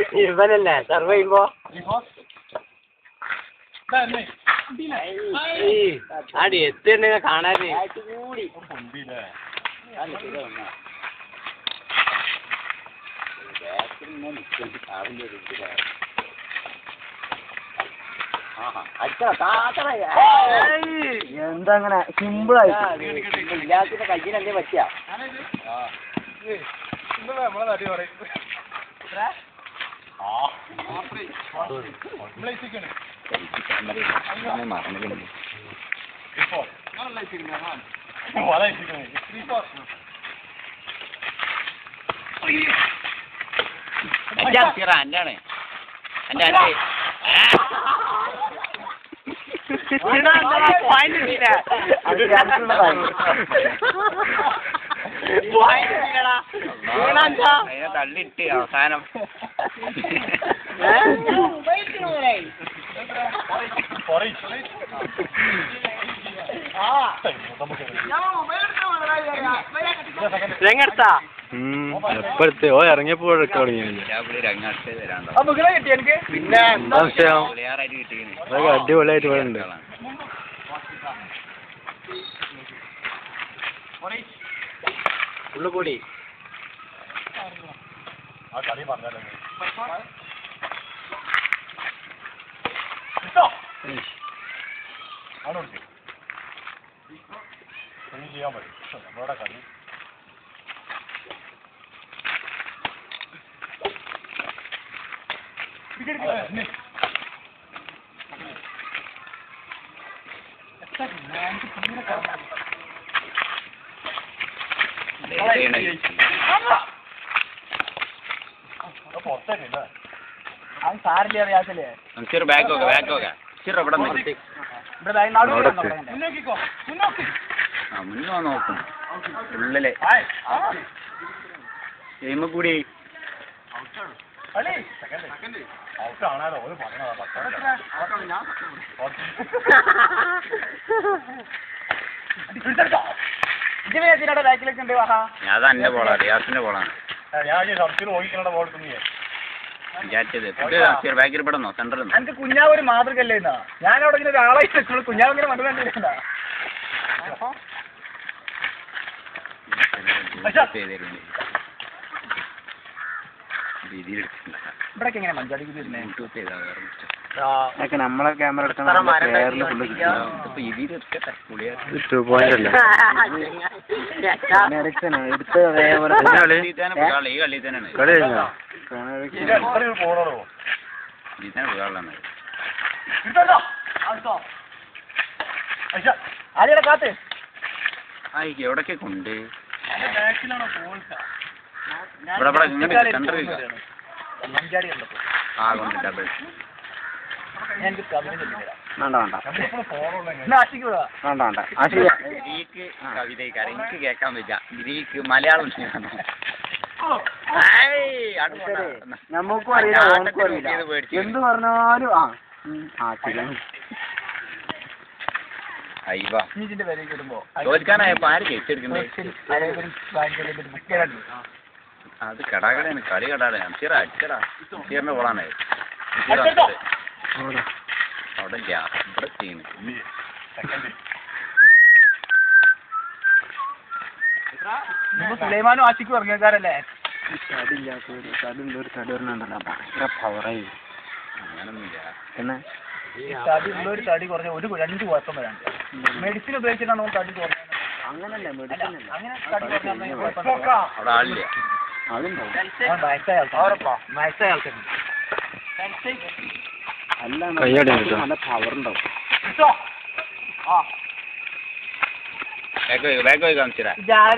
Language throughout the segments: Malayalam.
ഇവനല്ലേ സർവ് ചെയ്യുമ്പോ ആടി എത്തുണ്ടെങ്കിൽ കാണാന് എന്താ അങ്ങനെ സിമ്പിളായി ഇല്ലാത്തിന്റെ കയ്യിനല്ലേ പറ്റിയ എന്താണ് എന്റെ തള്ളിട്ട് അവസാനം രംഗെടുത്താ എപ്പോഴത്തെ ഓ ഇറങ്ങിയപ്പോ പിന്നെ അടിപൊളിയായിട്ട് ഇവിടെ ഉണ്ട് ഉള്ളുകൂടി ചെയ്യാൻ പറ്റും നമ്മളോടെ കളി പുറത്തേക്കില്ല അത് സാരില്ലേ അറിയാത്തില്ലേ ചെറു ബാക്ക് നോക്കാം ചെറു ഇവിടെ മുന്നോ നോക്കും ഉള്ളിലെ ഗെയിമ കൂടി ഔട്ടാണോ ഒരു ബാക്കിലേക്ക് ഉണ്ട് അത് എന്റെ ബോളാ റിയാസിന്റെ ബോളാണ് ഞാൻ സംശയം നോക്കിക്കണ ബോൾ തുണിയെ വിചാരിച്ചത് ബാക്കിൽ പെടുന്നോ സെന്ററിൽ എനിക്ക് കുഞ്ഞാവ് ഒരു മാതൃകല്ലേ എന്നാ ഞാനവിടെ ഇങ്ങനെ ഒരാളായി കുഞ്ഞാവ് ഇങ്ങനെ മണ്ടു ഇവിടൊക്കെ എങ്ങനെ മഞ്ചാടിക്ക് നമ്മളെ ക്യാമറ ആരെയുടെ കാത്ത് എവിടൊക്കെ കൊണ്ട് ഇവിടെ സെന്ററില്ല ആ കൊണ്ട് ഡബിൾ ഗ്രീക്ക് കവിതയ്ക്കാരൻ എനിക്ക് കേൾക്കാൻ പറ്റാ ഗ്രീക്ക് മലയാളം നമുക്കും അറിയില്ല എന്ത് പറഞ്ഞാലും തോൽക്കാനായപ്പോ ആര് ജയിച്ചെടുക്കണ്ടേ അത് കടാകടയാണ് കളി കടാകട അംസീറ അടിച്ചടാ അംസീറിന്റെ ബോളാണ് അവിടെ ഇവിടെ ചെയ്യുന്നു സുലൈമാനും ആശിക്കും ഇറങ്ങിയക്കാരല്ലേ അങ്ങനൊന്നുമില്ല പിന്നെ തടി ഉള്ളൊരു തടി കുറഞ്ഞ ഒരു 2 കുഴപ്പം വരാണ്ട് മെഡിസിൻ ഉപയോഗിച്ചിട്ടാണ് തടി കുറഞ്ഞത് അങ്ങനല്ലേ മെഡിസിൻ അങ്ങനെ തടി കുറഞ്ഞ അവിടെ ആളില്ല നല്ല പവർ ഉണ്ടാവും ബാക്ക് പോയി കാണിച്ചാ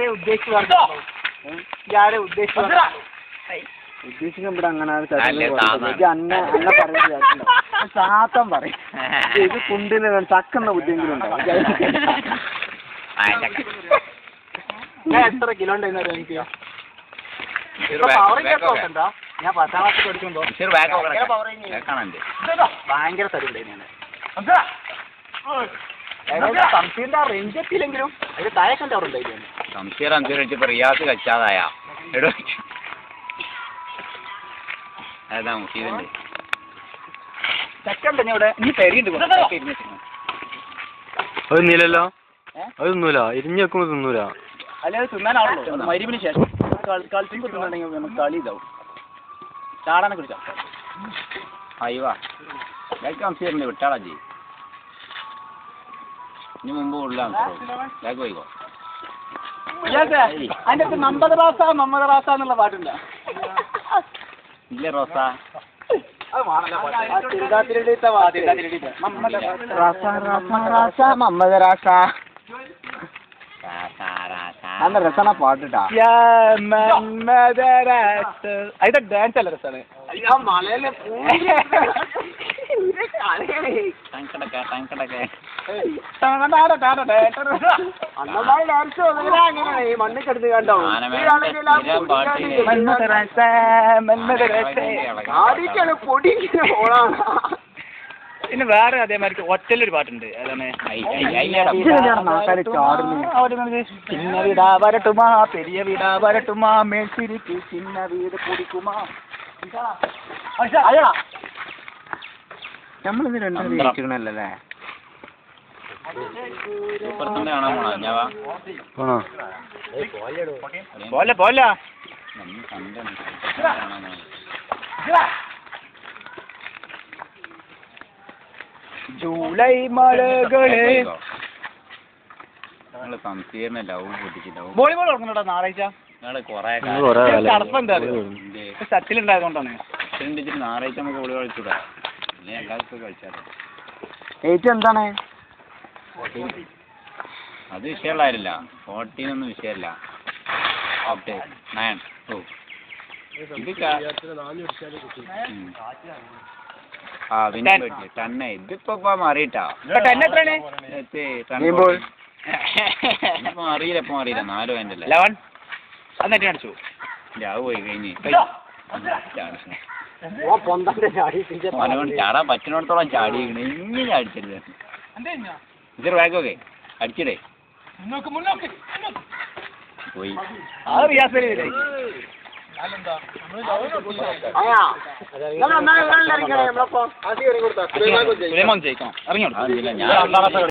ഉദ്ദേശിക്കുമ്പോൾ അങ്ങനെ അന്ന പറയുന്ന സാത്തം പറയും ഇത് കുണ്ടിന് ചക്കുന്ന ബുദ്ധിയെങ്കിലും ഉണ്ടാവും എത്ര കിലോ ഉണ്ടായിരുന്നു എനിക്ക് ഞാൻ 10ാം ക്ലാസ് പഠിക്കുമ്പോ ഭയങ്കര തടി ഉണ്ടായിരുന്നു സംശീറിന്റെ ആ റേഞ്ച് എത്തിയില്ലെങ്കിലും അതിന് താഴേക്കണ്ട അവിടെ ഉണ്ടായിരുന്നു സംശീർ അഞ്ചു വെച്ചപ്പോ റിയാസ് കച്ചാതായ അതാ മുഷീദുണ്ട്. ചക്ക ഉണ്ട് ഇവിടെ ഇനി പെരിയുണ്ട് അതൊന്നുമില്ലല്ലോ, അതൊന്നുമില്ല, ഇരിഞ്ഞു വെക്കുമ്പോ തിന്നൂല. അല്ലെ അത് തിന്നാനാണല്ലോ മരുവിന് ശേഷം കളിച്ചുമ്പോൾ തിന്നുണ്ടെങ്കിൽ നമുക്ക് കളി ഇതാവും ചാടാനെ കുറിച്ചാ അയ്യോ അംസീറിന്റെ വിട്ടാളാ ജി ഇനി മുമ്പ് ഉള്ളാൻ ബാഗ് പോയിക്കോ. അതിന്റെ അടുത്ത് മമ്മദ് റാസ എന്നുള്ള പാട്ടുണ്ട് ഇല്ല റോസ മമ്മദ് റാസ നല്ല രസമാണ് പാട്ടിട്ടാ അതിന്റെ ഡാൻസ് നല്ല രസമാണ്. മണ്ണിക്കെടുത്ത് കണ്ടോ പൊടി ഓളാണ്. പിന്നെ വേറെ അതേമാതിരി ഒറ്റലൊരു പാട്ടുണ്ട് അതാണ് ചിന്ന വീടാ വരട്ടുമാ പെരിയ വീടാ വരട്ടുമാ മേൽച്ചിരിക്ക് ചിന്ന വീട് കുടിക്കുമാ. നമ്മളിത് രണ്ടും ജയിച്ചിക്കണല്ലേ? കാണാൻ പോണോ ഞാവാ ആണോ? പോലെ പോലെ ജൂലൈ മഴകളെ നിങ്ങള് സംശീറിനെ ലവ് പൊട്ടിച്ച് ലവ് വോളിബോൾ തുടങ്ങണോ ഞായറാഴ്ച? നിങ്ങള് കൊറേ തണുപ്പുണ്ട് സച്ചിലുണ്ടായതുകൊണ്ടാണ്. ഞായറാഴ്ച നമുക്ക് ഓടി കളിച്ചൂടാ, പിന്നെ എല്ലാവർക്കും കളിച്ചാലോ. ഏറ്റവും എന്താണ് അത് വിഷയമുള്ളായിരുന്നില്ല, 14 ഒന്നും വിഷയമല്ല. ഓക്കെ 9 ഇത് ആ പിന്നെ തന്നെ ഇതിപ്പോ മാറിയിട്ടാ ഇപ്പൊ അറിയില്ല, ഇപ്പൊ അറിയില്ല 4 വേണ്ടല്ലേ 11 എന്നിട്ട് അടിച്ചു രാവ് പോയി കഴിഞ്ഞ് ചാടാൻ പറ്റുന്നിടത്തോളം ചാടിയിരിക്കണേ ഇങ്ങനെ ചാടിച്ചല്ലേ. ഇതൊരു ബാഗൊക്കെ അടിച്ചിടേ പോയി. അത് റിയാസ് ജയിക്കണം ഇറങ്ങിയോളൂ. ഞാൻ